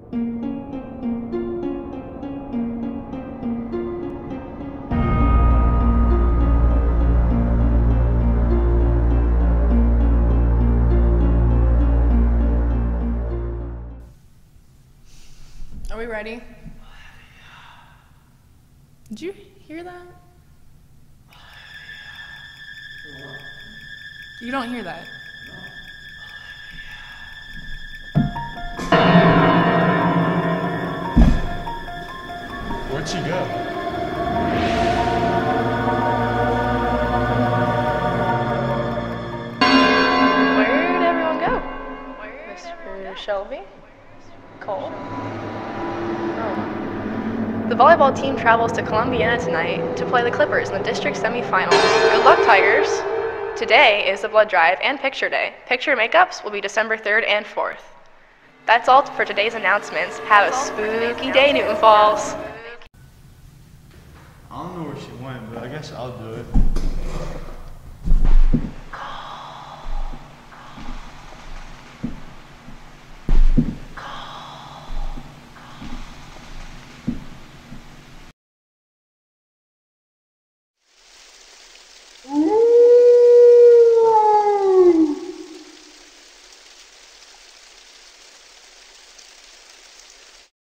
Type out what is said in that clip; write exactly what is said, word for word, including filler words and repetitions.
Are we ready? Did you hear that? You don't hear that? Where'd she go? Where'd everyone go? Mister Shelby? Cole? Oh. The volleyball team travels to Columbiana tonight to play the Clippers in the district semifinals. Good luck, Tigers! Today is the blood drive and picture day. Picture makeups will be December third and fourth. That's all for today's announcements. Have a spooky day, Newton Falls. I don't know where she went, but I guess I'll do it.